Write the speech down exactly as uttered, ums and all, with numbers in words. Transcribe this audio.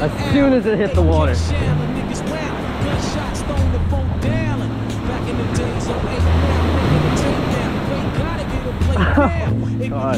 As soon as it hit the water. Oh, God.